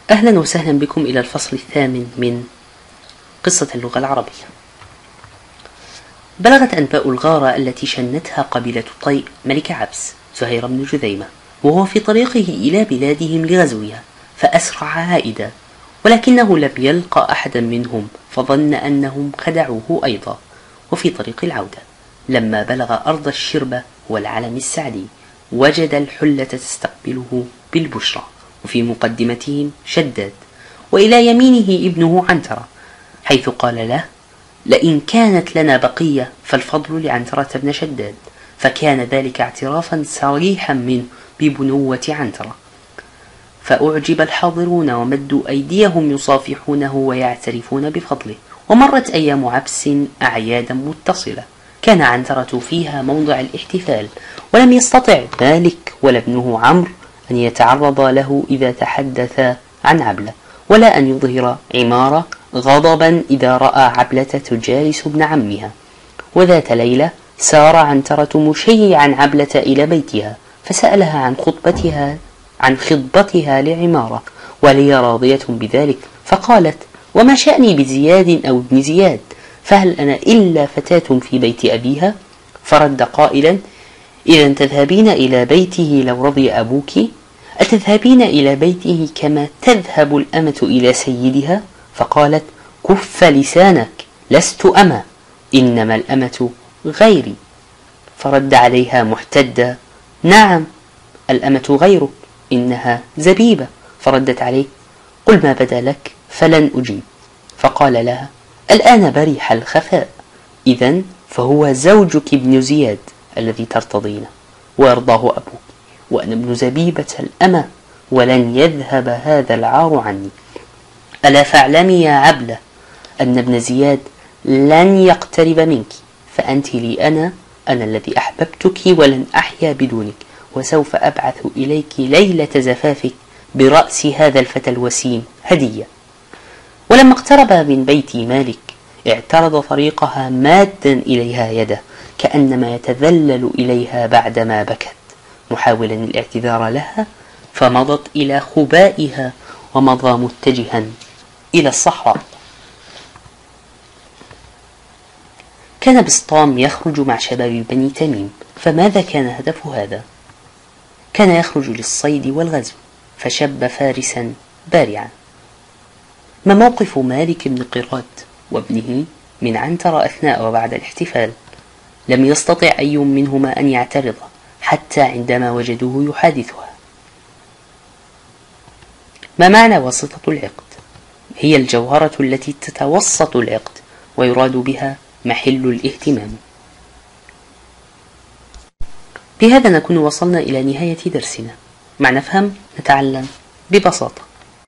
أهلا وسهلا بكم إلى الفصل الثامن من قصة اللغة العربية. بلغت أنباء الغارة التي شنتها قبيلة طيء ملك عبس زهير بن جذيمة وهو في طريقه إلى بلادهم لغزوها، فأسرع عائدا، ولكنه لم يلقى أحدا منهم فظن أنهم خدعوه أيضا. وفي طريق العودة لما بلغ أرض الشربة والعلم السعدي وجد الحلة تستقبله بالبشرى، وفي مقدمتهم شداد، وإلى يمينه ابنه عنترة، حيث قال له: لئن كانت لنا بقية فالفضل لعنترة بن شداد، فكان ذلك اعترافا صريحا منه ببنوة عنترة. فأعجب الحاضرون ومدوا أيديهم يصافحونه ويعترفون بفضله. ومرت أيام عبس أعيادا متصلة كان عنترة فيها موضع الاحتفال، ولم يستطع مالك ولا ابنه عمرو أن يتعرض له إذا تحدث عن عبلة، ولا أن يظهر عمارة غضبا إذا رأى عبلة تجالس ابن عمها. وذات ليلة سار عنترة مشيعا عبلة إلى بيتها، فسألها عن خطبتها لعمارة، وهي راضية بذلك، فقالت: وما شأني بزياد أو ابن زياد؟ فهل أنا إلا فتاة في بيت أبيها؟ فرد قائلا: إذا تذهبين إلى بيته لو رضي أبوك؟ أتذهبين إلى بيته كما تذهب الأمة إلى سيدها؟ فقالت: كف لسانك، لست أمة، إنما الأمة غيري. فرد عليها محتدا: نعم، الأمة غيرك، إنها زبيبة. فردت عليه: قل ما بدا لك فلن أجيب. فقال لها: الآن برح الخفاء، إذن فهو زوجك ابن زياد الذي ترتضينه ويرضاه أبوك، وأنا ابن زبيبة الأمة، ولن يذهب هذا العار عني. ألا فاعلمي يا عبلة أن ابن زياد لن يقترب منك، فأنت لي أنا الذي أحببتك ولن أحيا بدونك، وسوف أبعث إليك ليلة زفافك برأس هذا الفتى الوسيم هدية. ولما اقترب من بيت مالك اعترض طريقها مادا إليها يده، كأنما يتذلل إليها بعدما بكت، محاولا الاعتذار لها، فمضت إلى خبائها ومضى متجها إلى الصحراء. كان بسطام يخرج مع شباب بني تميم، فماذا كان هدف هذا؟ كان يخرج للصيد والغزو، فشب فارسا بارعا. ما موقف مالك بن قراد وابنه من عنترة أثناء وبعد الاحتفال؟ لم يستطع أي منهما أن يعترض حتى عندما وجدوه يحادثها. ما معنى واسطة العقد؟ هي الجوهرة التي تتوسط العقد ويراد بها محل الاهتمام. بهذا نكون وصلنا إلى نهاية درسنا. مع نفهم نتعلم ببساطة.